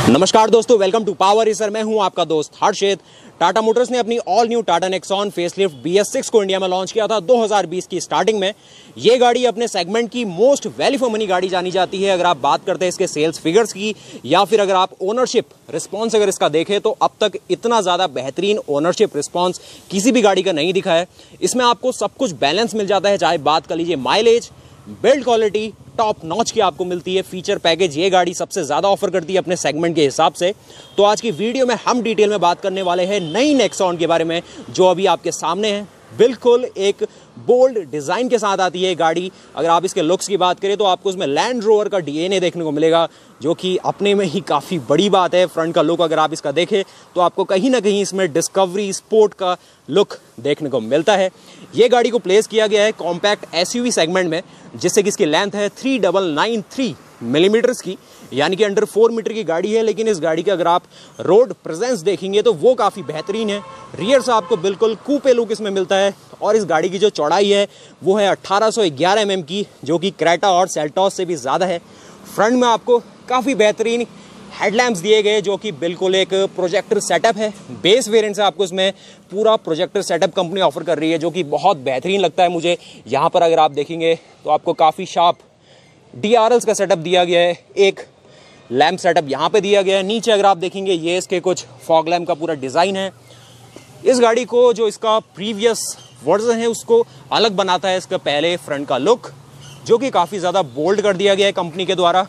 नमस्कार दोस्तों, welcome to power racer. मैं हूं आपका दोस्त हर्षित। टाटा मोटर्स ने अपनी all new Tata Nexon facelift BS6 को इंडिया में लॉन्च किया था 2020 की स्टार्टिंग में। ये गाड़ी अपने सेगमेंट की मोस्ट वैल्यू फॉर मनी गाड़ी जानी जाती है। अगर आप बात करते हैं इसके सेल्स फिगर्स की या फिर अगर आप ओनरशिप रिस्पॉन्स अगर इसका देखें तो अब तक इतना ज़्यादा बेहतरीन ओनरशिप रिस्पॉन्स किसी भी गाड़ी का नहीं दिखा है। इसमें आपको सब कुछ बैलेंस मिल जाता है, चाहे बात कर लीजिए mileage, build quality top notch की आपको मिलती है। फीचर पैकेज ये गाड़ी सबसे ज़्यादा ऑफर करती है अपने सेगमेंट के हिसाब से। तो आज की वीडियो में हम डिटेल में बात करने वाले हैं नई नेक्सॉन के बारे में, जो अभी आपके सामने है। बिल्कुल एक बोल्ड डिज़ाइन के साथ आती है गाड़ी। अगर आप इसके लुक्स की बात करें तो आपको इसमें लैंड रोवर का DNA देखने को मिलेगा, जो कि अपने में ही काफ़ी बड़ी बात है। फ्रंट का लुक अगर आप इसका देखें तो आपको कहीं ना कहीं इसमें डिस्कवरी स्पोर्ट का लुक देखने को मिलता है। ये गाड़ी को प्लेस किया गया है कॉम्पैक्ट SUV सेगमेंट में, जिससे कि इसकी लेंथ है 3993 मिलीमीटर्स की, यानी कि अंडर 4 मीटर की गाड़ी है। लेकिन इस गाड़ी के अगर आप रोड प्रेजेंस देखेंगे तो वो काफ़ी बेहतरीन है। रियर से आपको बिल्कुल कूपे लुक इसमें मिलता है और इस गाड़ी की जो चौड़ाई है वो है 1811 mm की, जो कि क्रेटा और सेल्टॉस से भी ज़्यादा है। फ्रंट में आपको काफ़ी बेहतरीन हेडलैम्प्स दिए गए, जो कि बिल्कुल एक प्रोजेक्टर सेटअप है। बेस वेरिएंट से आपको इसमें पूरा प्रोजेक्टर सेटअप कंपनी ऑफर कर रही है, जो कि बहुत बेहतरीन लगता है मुझे। यहाँ पर अगर आप देखेंगे तो आपको काफ़ी शार्प DRLs का सेटअप दिया गया है। एक लैम्प सेटअप यहाँ पे दिया गया है। नीचे अगर आप देखेंगे ये इसके कुछ फॉग लैम्प का पूरा डिज़ाइन है। इस गाड़ी को जो इसका प्रीवियस वर्जन है उसको अलग बनाता है इसका पहले फ्रंट का लुक, जो कि काफ़ी ज़्यादा बोल्ड कर दिया गया है कंपनी के द्वारा।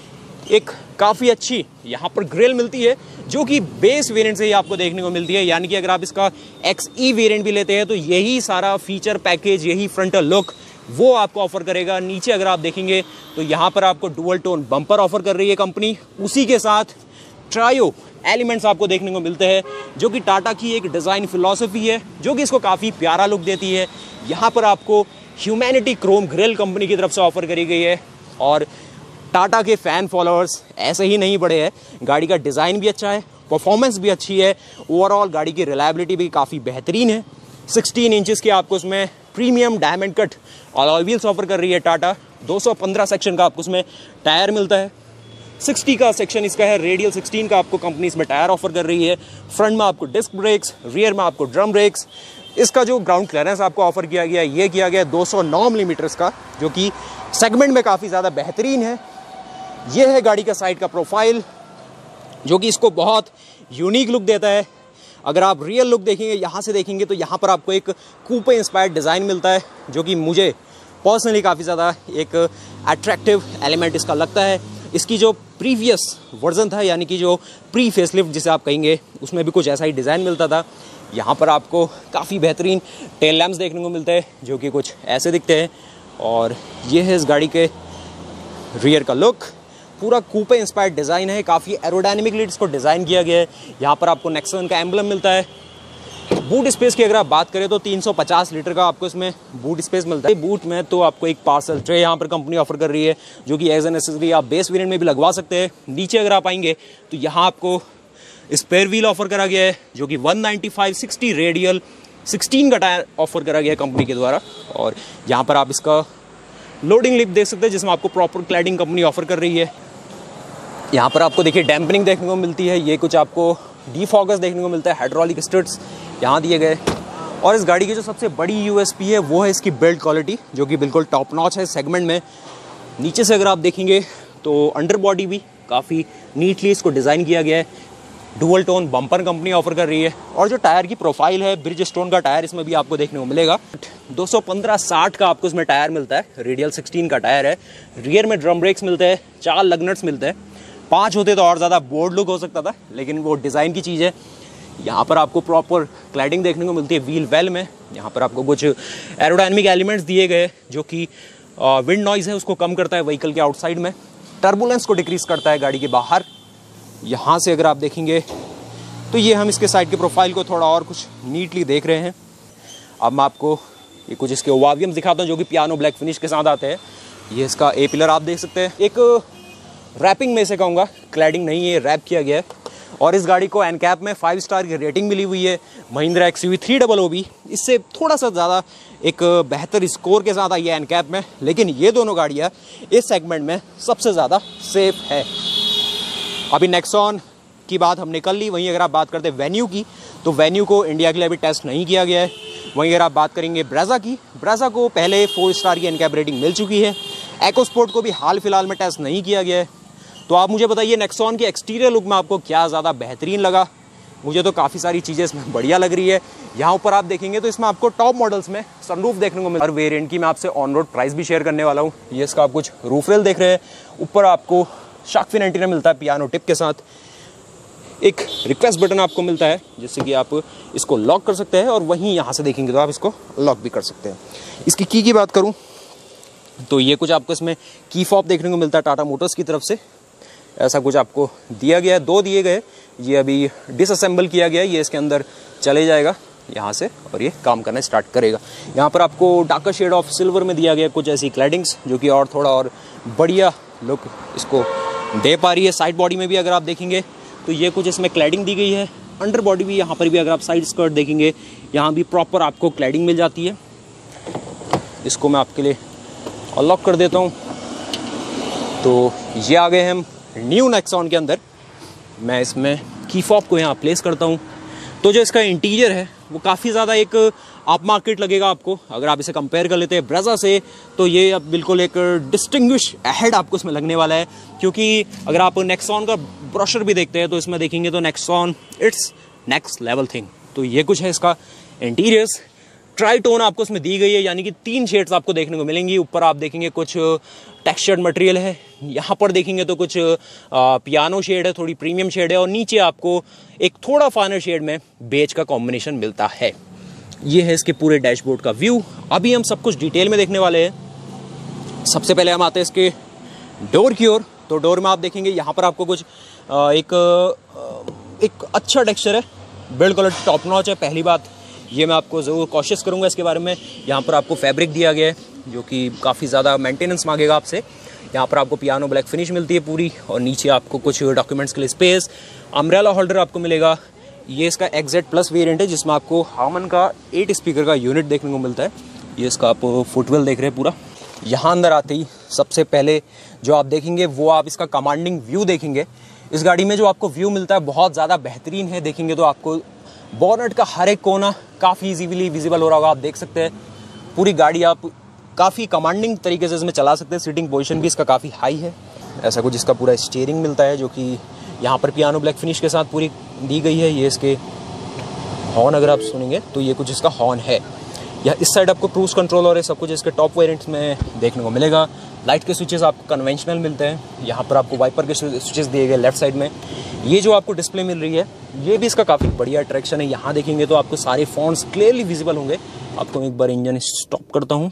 एक काफ़ी अच्छी यहाँ पर ग्रिल मिलती है, जो कि बेस वेरिएंट से ही आपको देखने को मिलती है। यानी कि अगर आप इसका XE वेरिएंट भी लेते हैं तो यही सारा फीचर पैकेज, यही फ्रंटल लुक वो आपको ऑफर करेगा। नीचे अगर आप देखेंगे तो यहाँ पर आपको डुअल टोन बम्पर ऑफर कर रही है कंपनी। उसी के साथ ट्रायो एलिमेंट्स आपको देखने को मिलते हैं, जो कि टाटा की एक डिज़ाइन फिलॉसफी है, जो कि इसको काफ़ी प्यारा लुक देती है। यहाँ पर आपको ह्यूमैनिटी क्रोम ग्रिल कंपनी की तरफ से ऑफर करी गई है। और टाटा के फ़ैन फॉलोअर्स ऐसे ही नहीं बढ़े हैं। गाड़ी का डिज़ाइन भी अच्छा है, परफॉर्मेंस भी अच्छी है, ओवरऑल गाड़ी की रिलायबिलिटी भी काफ़ी बेहतरीन है। 16 इंचेस की आपको इसमें premium diamond cut alloy wheels offer कर रही है टाटा। 215 सेक्शन का आपको इसमें टायर मिलता है। 60 का सेक्शन इसका है, रेडियल 16 का आपको कंपनी इसमें टायर ऑफर कर रही है। फ्रंट में आपको डिस्क ब्रेक्स, रियर में आपको ड्रम ब्रेक्स। इसका जो ग्राउंड क्लियरेंस आपको ऑफर किया गया है ये किया गया है 209 मिलीमीटर्स का, जो कि सेगमेंट में काफ़ी ज़्यादा बेहतरीन है। ये है गाड़ी का साइड का प्रोफाइल, जो कि इसको बहुत यूनिक लुक देता है। अगर आप रियल लुक देखेंगे, यहाँ से देखेंगे तो यहाँ पर आपको एक कूपे इंस्पायर्ड डिज़ाइन मिलता है, जो कि मुझे पर्सनली काफ़ी ज़्यादा एक अट्रैक्टिव एलिमेंट इसका लगता है। इसकी जो प्रीवियस वर्जन था, यानी कि जो प्री फेसलिफ्ट जिसे आप कहेंगे, उसमें भी कुछ ऐसा ही डिज़ाइन मिलता था। यहाँ पर आपको काफ़ी बेहतरीन टेल लैम्प्स देखने को मिलते हैं, जो कि कुछ ऐसे दिखते हैं। और ये है इस गाड़ी के रियर का लुक। पूरा कूपे इंस्पायर्ड डिज़ाइन है, काफ़ी एरोडायनेमिकली इसको डिज़ाइन किया गया है। यहाँ पर आपको नेक्सॉन का एम्बलम मिलता है। बूट स्पेस की अगर आप बात करें तो 350 लीटर का आपको इसमें बूट स्पेस मिलता है। बूट में तो आपको एक पार्सल ट्रे यहाँ पर कंपनी ऑफर कर रही है, जो कि एज एन एक्सेसरी आप बेस वेरिएंट में भी लगवा सकते हैं। नीचे अगर आप आएंगे तो यहाँ आपको स्पेयर व्हील ऑफर करा गया है, जो कि 195/60 रेडियल 16 का टायर ऑफर करा गया है कंपनी के द्वारा। और यहाँ पर आप इसका लोडिंग लिप देख सकते हैं, जिसमें आपको प्रॉपर क्लैडिंग कंपनी ऑफर कर रही है। यहाँ पर आपको देखिए डैम्पनिंग देखने को मिलती है। ये कुछ आपको डिफॉगर्स देखने को मिलता है, हाइड्रोलिक स्टड्स यहाँ दिए गए। और इस गाड़ी की जो सबसे बड़ी USP है वो है इसकी बिल्ड क्वालिटी, जो कि बिल्कुल टॉप नॉच है सेगमेंट में। नीचे से अगर आप देखेंगे तो अंडर बॉडी भी काफ़ी नीटली इसको डिज़ाइन किया गया है। Dual tone bumper company offer कर रही है। और जो टायर की प्रोफाइल है, ब्रिज स्टोन का टायर इसमें भी आपको देखने को मिलेगा। 215/60 का आपको इसमें टायर मिलता है, रेडियल 16 का टायर है। रियर में ड्रम ब्रेक्स मिलते हैं, 4 लगनट्स मिलते हैं। 5 होते तो और ज़्यादा बोल्ड लुक हो सकता था, लेकिन वो डिज़ाइन की चीज़ है। यहाँ पर आपको प्रॉपर क्लैडिंग देखने को मिलती है व्हील वेल में। यहाँ पर आपको कुछ एरोडायनेमिक एलिमेंट्स दिए गए, जो कि विंड नॉइज़ है उसको कम करता है व्हीकल के आउटसाइड में, टर्बुलेंस को डिक्रीज़ करता है गाड़ी के बाहर। यहाँ से अगर आप देखेंगे तो ये हम इसके साइड के प्रोफाइल को थोड़ा और कुछ नीटली देख रहे हैं। अब मैं आपको ये कुछ इसके ओवावियम दिखाता हूँ, जो कि पियानो ब्लैक फिनिश के साथ आते हैं। ये इसका A पिलर आप देख सकते हैं। एक रैपिंग में से कहूँगा, क्लैडिंग नहीं है, रैप किया गया है। और इस गाड़ी को एनकैप में 5 स्टार की रेटिंग मिली हुई है। महिंद्रा XUV 300 इससे थोड़ा सा ज़्यादा एक बेहतर स्कोर के साथ आई है एनकैप में, लेकिन ये दोनों गाड़ियाँ इस सेगमेंट में सबसे ज़्यादा सेफ है। अभी नेक्सॉन की बात हमने कर ली। वहीं अगर आप बात करते हैं वेन्यू की, तो वेन्यू को इंडिया के लिए अभी टेस्ट नहीं किया गया है। वहीं अगर आप बात करेंगे ब्रेजा की, ब्रेजा को पहले 4 स्टार की एनकैप रेटिंग मिल चुकी है। EcoSport को भी हाल फिलहाल में टेस्ट नहीं किया गया है। तो आप मुझे बताइए नेक्सॉन के एक्सटीरियर लुक में आपको क्या ज़्यादा बेहतरीन लगा। मुझे तो काफ़ी सारी चीज़ें इसमें बढ़िया लग रही है। यहाँ ऊपर आप देखेंगे तो इसमें आपको टॉप मॉडल्स में सनरूफ देखने को मिलता है। और वेरिएंट की मैं आपसे ऑन रोड प्राइस भी शेयर करने वाला हूँ। ये इसका आप कुछ रूफ रेल देख रहे हैं। ऊपर आपको शार्क फिन एंटीना मिलता है पियानो टिप के साथ। एक रिक्वेस्ट बटन आपको मिलता है जिससे कि आप इसको लॉक कर सकते हैं, और वहीं यहाँ से देखेंगे तो आप इसको लॉक भी कर सकते हैं। इसकी की बात करूँ तो ये कुछ आपको इसमें की फॉब देखने को मिलता है टाटा मोटर्स की तरफ से। ऐसा कुछ आपको दिया गया है, 2 दिए गए। ये अभी डिसअसेंबल किया गया है। ये इसके अंदर चले जाएगा यहाँ से और ये काम करना स्टार्ट करेगा। यहाँ पर आपको डार्कर शेड ऑफ सिल्वर में दिया गया कुछ ऐसी क्लैडिंग्स जो कि और थोड़ा और बढ़िया लुक इसको दे पा रही है। साइड बॉडी में भी अगर आप देखेंगे तो ये कुछ इसमें क्लैडिंग दी गई है। अंडर बॉडी भी यहाँ पर भी अगर आप साइड स्कर्ट देखेंगे यहाँ भी प्रॉपर आपको क्लैडिंग मिल जाती है। इसको मैं आपके लिए अनलॉक कर देता हूँ। तो ये आ गए हम न्यू नेक्सॉन के अंदर। मैं इसमें की फॉब को यहाँ प्लेस करता हूँ। तो जो इसका इंटीरियर है वो काफ़ी ज़्यादा एक आप मार्केट लगेगा आपको। अगर आप इसे कंपेयर कर लेते हैं ब्रेजा से तो ये अब बिल्कुल एक डिस्टिंग्विश अहेड आपको इसमें लगने वाला है। क्योंकि अगर आप नेक्सॉन का ब्रोशर भी देखते हैं तो इसमें देखेंगे तो Nexon it's next level thing. तो ये कुछ है इसका इंटीरियर्स। ट्राईटोन आपको इसमें दी गई है, यानी कि 3 शेड्स आपको देखने को मिलेंगी। ऊपर आप देखेंगे कुछ टेक्सचर्ड मटेरियल है, यहाँ पर देखेंगे तो कुछ पियानो शेड है, थोड़ी प्रीमियम शेड है, और नीचे आपको एक थोड़ा फाइनर शेड में बेज का कॉम्बिनेशन मिलता है। ये है इसके पूरे डैशबोर्ड का व्यू। अभी हम सब कुछ डिटेल में देखने वाले हैं। सबसे पहले हम आते हैं इसके डोर की ओर। तो डोर में आप देखेंगे यहाँ पर आपको कुछ एक अच्छा टेक्सचर है, बिल्ड क्वालिटी टॉप नॉच है। पहली बात ये मैं आपको ज़रूर कॉशियस करूँगा इसके बारे में। यहाँ पर आपको फैब्रिक दिया गया है जो कि काफ़ी ज़्यादा मेंटेनेंस मांगेगा आपसे। यहाँ पर आपको पियानो ब्लैक फिनिश मिलती है पूरी, और नीचे आपको कुछ डॉक्यूमेंट्स के लिए स्पेस, अम्ब्रेला होल्डर आपको मिलेगा। ये इसका XZ प्लस वेरिएंट है जिसमें आपको हार्मन का 8 स्पीकर का यूनिट देखने को मिलता है। ये इसका आप फुटवेल देख रहे हैं पूरा। यहाँ अंदर आते ही सबसे पहले जो आप देखेंगे वो आप इसका कमांडिंग व्यू देखेंगे। इस गाड़ी में जो आपको व्यू मिलता है बहुत ज़्यादा बेहतरीन है। देखेंगे तो आपको बॉनेट का हर एक कोना काफ़ी इजीली विजिबल हो रहा होगा। आप देख सकते हैं पूरी गाड़ी आप काफ़ी कमांडिंग तरीके से इसमें चला सकते हैं। सीटिंग पोजीशन भी इसका काफ़ी हाई है। ऐसा कुछ इसका पूरा स्टीयरिंग मिलता है जो कि यहाँ पर पियानो ब्लैक फिनिश के साथ पूरी दी गई है। ये इसके हॉर्न अगर आप सुनेंगे तो ये कुछ इसका हॉर्न है। या इस साइड आपको क्रूज कंट्रोल और ये सब कुछ इसके टॉप वेरिएंट्स में देखने को मिलेगा। लाइट के स्विचेस आपको कन्वेंशनल मिलते हैं। यहाँ पर आपको वाइपर के स्विचेस दिए गए लेफ्ट साइड में। ये जो आपको डिस्प्ले मिल रही है ये भी इसका काफ़ी बढ़िया अट्रैक्शन है। यहाँ देखेंगे तो आपको सारे फॉन्ट्स क्लियरली विजिबल होंगे। आपको एक बार इंजन स्टॉप करता हूँ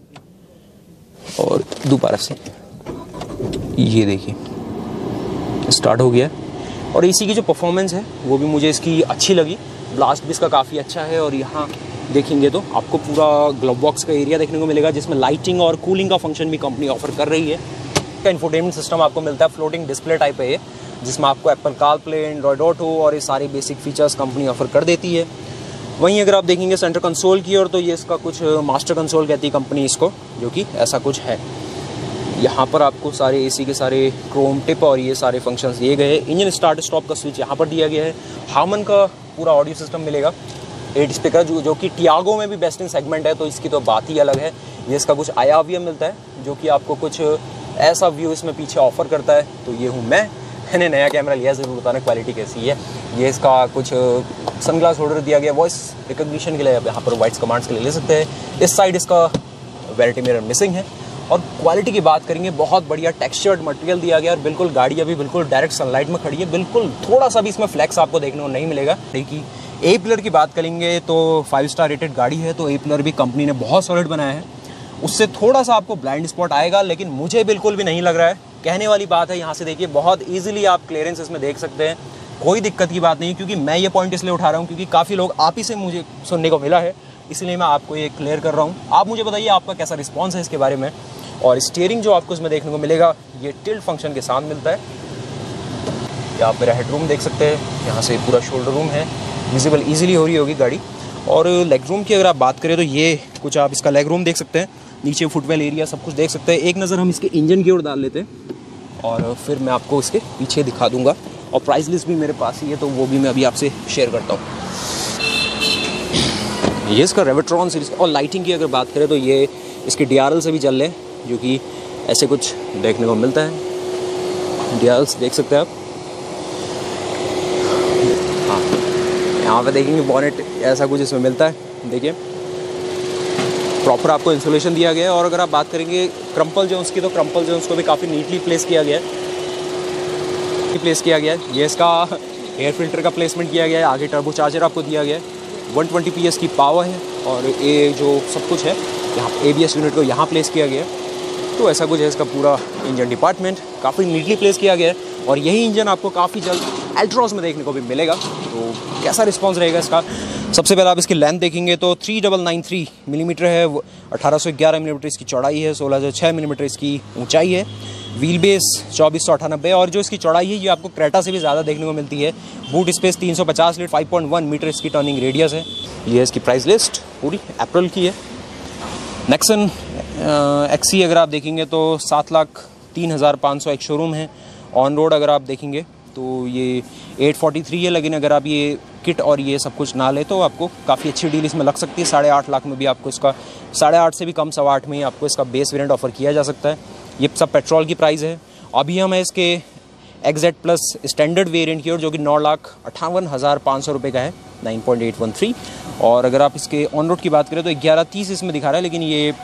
और दोबारा से ये देखिए स्टार्ट हो गया। और एसी की जो परफॉर्मेंस है वो भी मुझे इसकी अच्छी लगी। ब्लास्ट भी इसका काफ़ी अच्छा है। और यहाँ देखेंगे तो आपको पूरा ग्लव बॉक्स का एरिया देखने को मिलेगा जिसमें लाइटिंग और कूलिंग का फंक्शन भी कंपनी ऑफर कर रही है। का इंफोटेनमेंट सिस्टम आपको मिलता है, फ्लोटिंग डिस्प्ले टाइप है ये, जिसमें आपको एप्पल कारप्ले, एंड्रॉयड ऑटो और ये सारे बेसिक फीचर्स कंपनी ऑफर कर देती है। वहीं अगर आप देखेंगे सेंटर कंसोल की ओर तो ये इसका कुछ मास्टर कंसोल कहती है कंपनी इसको, जो कि ऐसा कुछ है। यहाँ पर आपको सारे एसी के सारे क्रोम टिप और ये सारे फंक्शंस दिए गए हैं। इंजन स्टार्ट स्टॉप का स्विच यहाँ पर दिया गया है। हार्मन का पूरा ऑडियो सिस्टम मिलेगा, 8 स्पीकर जो कि टियागो में भी बेस्ट इन सेगमेंट है, तो इसकी तो बात ही अलग है। ये इसका कुछ IRVM मिलता है जो कि आपको कुछ ऐसा व्यू इसमें पीछे ऑफर करता है। तो ये हूँ मैंने नया कैमरा लिया, ज़रूर बताना क्वालिटी कैसी है। ये इसका कुछ सनग्लास होल्डर दिया गया वॉइस रिकॉग्निशन के लिए, आप यहाँ पर वॉइस कमांड्स के लिए ले सकते हैं। इस साइड इसका वैनिटी मिरर मिसिंग है। और क्वालिटी की बात करेंगे बहुत बढ़िया टेक्सचर्ड मटेरियल दिया गया और बिल्कुल गाड़ी अभी बिल्कुल डायरेक्ट सनलाइट में खड़ी है। बिल्कुल थोड़ा सा भी इसमें फ्लैक्स आपको देखने को नहीं मिलेगा। देखिए ए पिलर की बात करेंगे तो 5 स्टार रेटेड गाड़ी है, तो ए पिलर भी कंपनी ने बहुत सॉलिड बनाया है। उससे थोड़ा सा आपको ब्लाइंड स्पॉट आएगा, लेकिन मुझे बिल्कुल भी नहीं लग रहा है। कहने वाली बात है, यहाँ से देखिए बहुत ईजिली आप क्लियरेंस इसमें देख सकते हैं, कोई दिक्कत की बात नहीं। क्योंकि मैं ये पॉइंट इसलिए उठा रहा हूँ क्योंकि काफ़ी लोग आप ही से मुझे सुनने को मिला है, इसलिए मैं आपको ये क्लियर कर रहा हूँ। आप मुझे बताइए आपका कैसा रिस्पॉन्स है इसके बारे में। और स्टीयरिंग जो आपको इसमें देखने को मिलेगा ये टिल्ट फंक्शन के साथ मिलता है। यहाँ पर हेड रूम देख सकते हैं, यहाँ से पूरा शोल्डर रूम है, विजिबल ईजिली हो रही होगी गाड़ी। और लेग रूम की अगर आप बात करें तो ये कुछ आप इसका लेग रूम देख सकते हैं, नीचे फुटवेल एरिया सब कुछ देख सकते हैं। एक नज़र हम इसके इंजन की ओर डाल लेते हैं। और फिर मैं आपको इसके पीछे दिखा दूंगा, और प्राइस लिस्ट भी मेरे पास ही है तो वो भी मैं अभी आपसे शेयर करता हूँ। ये इसका रेविट्रॉन सीरीज। और लाइटिंग की अगर बात करें तो ये इसके DRL से भी चल रहे हैं, जो कि ऐसे कुछ देखने को मिलता है। DRLs देख सकते हैं आप। हाँ, यहाँ पे देखेंगे बॉनेट ऐसा कुछ इसमें मिलता है। देखिए प्रॉपर आपको इंसुलेशन दिया गया है। और अगर आप बात करेंगे क्रम्पल जोन्स की, तो क्रम्पल जोन्स को भी काफ़ी नीटली प्लेस किया गया है। ये इसका एयर फिल्टर का प्लेसमेंट किया गया है। आगे टर्बो चार्जर आपको दिया गया है। 120 PS की पावर है। और ये जो सब कुछ है यहाँ ABS यूनिट को यहाँ प्लेस किया गया है। तो ऐसा कुछ है इसका पूरा इंजन डिपार्टमेंट, काफ़ी नीटली प्लेस किया गया है। और यही इंजन आपको काफ़ी जल्द एल्ट्रॉस में देखने को भी मिलेगा। तो कैसा रिस्पॉन्स रहेगा इसका, सबसे पहले आप इसकी लेंथ देखेंगे तो 3993 मिलीमीटर है, 1811 मिलीमीटर इसकी चौड़ाई है, 1606 मिलीमीटर इसकी ऊंचाई है। व्हील बेस 2498, और जो इसकी चौड़ाई है ये आपको क्रेटा से भी ज़्यादा देखने को मिलती है। बूट स्पेस 350 लीटर, 5.1 मीटर इसकी टर्निंग रेडियस है। ये है इसकी प्राइस लिस्ट, पूरी अप्रैल की है। नेक्सन XC अगर आप देखेंगे तो 7,03,500 एक शोरूम है। ऑन रोड अगर आप देखेंगे तो ये 843 है, लेकिन अगर आप ये किट और ये सब कुछ ना ले तो आपको काफ़ी अच्छी डील इसमें लग सकती है। 8.5 लाख में भी आपको इसका 8.5 से भी कम 8.25 में ही आपको इसका बेस वेरिएंट ऑफर किया जा सकता है। ये सब पेट्रोल की प्राइस है। अभी हम इसके XZ प्लस स्टैंडर्ड वेरिएंट की ओर, जो कि 9,58,500 रुपये का है, 9.813। और अगर आप इसके ऑन रोड की बात करें तो 1130 इसमें दिखा रहा है, लेकिन ये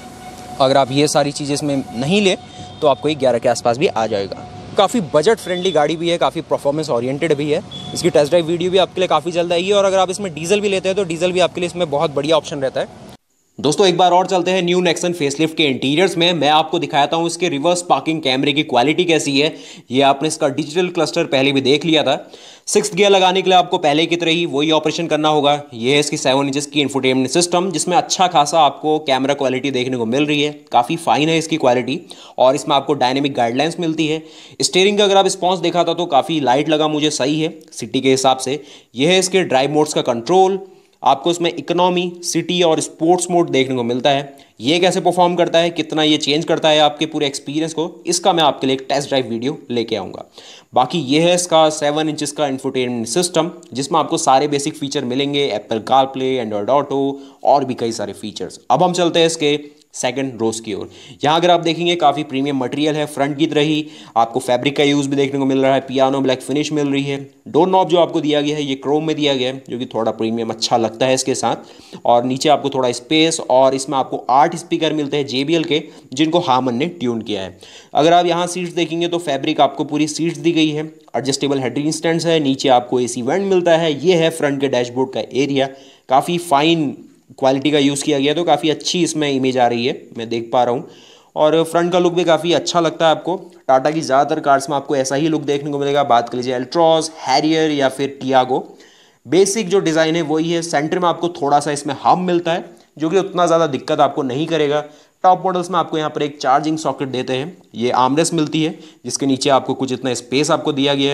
अगर आप ये सारी चीज़ें इसमें नहीं ले तो आपको 11 के आसपास भी आ जाएगा। काफ़ी बजट फ्रेंडली गाड़ी भी है, काफ़ी परफॉर्मेंस ओरिएंटेड भी है। इसकी टेस्ट ड्राइव वीडियो भी आपके लिए काफ़ी जल्द आएगी। और अगर आप इसमें डीजल भी लेते हैं तो डीजल भी आपके लिए इसमें बहुत बढ़िया ऑप्शन रहता है। दोस्तों एक बार और चलते हैं न्यू नेक्सन फेसलिफ्ट के इंटीरियर्स में। मैं आपको दिखाता हूं इसके रिवर्स पार्किंग कैमरे की क्वालिटी कैसी है। ये आपने इसका डिजिटल क्लस्टर पहले भी देख लिया था। 6th गियर लगाने के लिए आपको पहले की तरह ही वही ऑपरेशन करना होगा। ये है इसकी 7 इंचेस की इंफोटेनमेंट सिस्टम, जिसमें अच्छा खासा आपको कैमरा क्वालिटी देखने को मिल रही है। काफ़ी फाइन है इसकी क्वालिटी, और इसमें आपको डायनेमिक गाइडलाइंस मिलती है। स्टीयरिंग का अगर आप रिस्पॉन्स देखा था तो काफ़ी लाइट लगा मुझे, सही है सिटी के हिसाब से। यह है इसके ड्राइव मोड्स का कंट्रोल। आपको इसमें इकोनॉमी, सिटी और स्पोर्ट्स मोड देखने को मिलता है। ये कैसे परफॉर्म करता है, कितना ये चेंज करता है आपके पूरे एक्सपीरियंस को, इसका मैं आपके लिए एक टेस्ट ड्राइव वीडियो लेके आऊँगा। बाकी ये है इसका 7 इंचेस का इंफोटेनमेंट सिस्टम, जिसमें आपको सारे बेसिक फीचर मिलेंगे, एप्पल कारप्ले, एंड्रॉयड ऑटो और भी कई सारे फीचर्स। अब हम चलते हैं इसके सेकंड रोज की ओर। यहाँ अगर आप देखेंगे काफ़ी प्रीमियम मटेरियल है। फ्रंट की तरह ही आपको फैब्रिक का यूज़ भी देखने को मिल रहा है। पियानो ब्लैक फिनिश मिल रही है। डोर नॉब जो आपको दिया गया है ये क्रोम में दिया गया है, जो कि थोड़ा प्रीमियम अच्छा लगता है इसके साथ। और नीचे आपको थोड़ा स्पेस, और इसमें आपको 8 स्पीकर मिलते हैं JBL के, जिनको हार्मन ने ट्यून किया है। अगर आप यहाँ सीट्स देखेंगे तो फैब्रिक आपको पूरी सीट्स दी गई है। एडजस्टेबल हेडरेस्ट स्टैंड्स है। नीचे आपको AC वेंट मिलता है। ये है फ्रंट के डैशबोर्ड का एरिया। काफ़ी फाइन क्वालिटी का यूज़ किया गया, तो काफ़ी अच्छी इसमें इमेज आ रही है, मैं देख पा रहा हूँ। और फ्रंट का लुक भी काफ़ी अच्छा लगता है आपको। टाटा की ज़्यादातर कार्स में आपको ऐसा ही लुक देखने को मिलेगा। बात कर लीजिए एल्ट्रॉस, हैरियर या फिर टियागो, बेसिक जो डिज़ाइन है वही है। सेंटर में आपको थोड़ा सा इसमें हब मिलता है, जो कि उतना ज़्यादा दिक्कत आपको नहीं करेगा। टॉप मॉडल्स में आपको यहाँ पर एक चार्जिंग सॉकेट देते हैं। ये आर्मरेस्ट मिलती है, जिसके नीचे आपको कुछ इतना स्पेस आपको दिया गया है।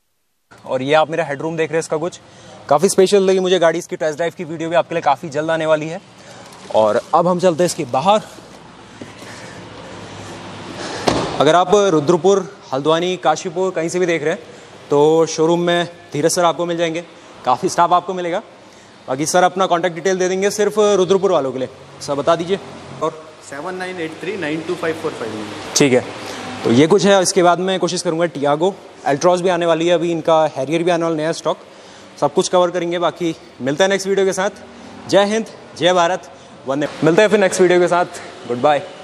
और ये आप मेरा हेडरूम देख रहे हैं, इसका कुछ काफ़ी स्पेशल लगी मुझे गाड़ी। इसकी टेस्ट ड्राइव की वीडियो भी आपके लिए काफ़ी जल्द आने वाली है। और अब हम चलते हैं इसके बाहर। अगर आप रुद्रपुर, हल्द्वानी, काशीपुर कहीं से भी देख रहे हैं तो शोरूम में धीरज सर आपको मिल जाएंगे, काफ़ी स्टाफ आपको मिलेगा। बाकी सर अपना कॉन्टैक्ट डिटेल दे देंगे सिर्फ रुद्रपुर वालों के लिए, सर बता दीजिए। और 7983925459। ठीक है, तो ये कुछ है। इसके बाद मैं कोशिश करूँगा टियागो, एल्ट्रॉस भी आने वाली है, अभी इनका हैरियर भी आने वाला नया स्टॉक, सब कुछ कवर करेंगे। बाकी मिलता है नेक्स्ट वीडियो के साथ। जय हिंद, जय भारत, वंदे। मिलते हैं फिर नेक्स्ट वीडियो के साथ। Good bye.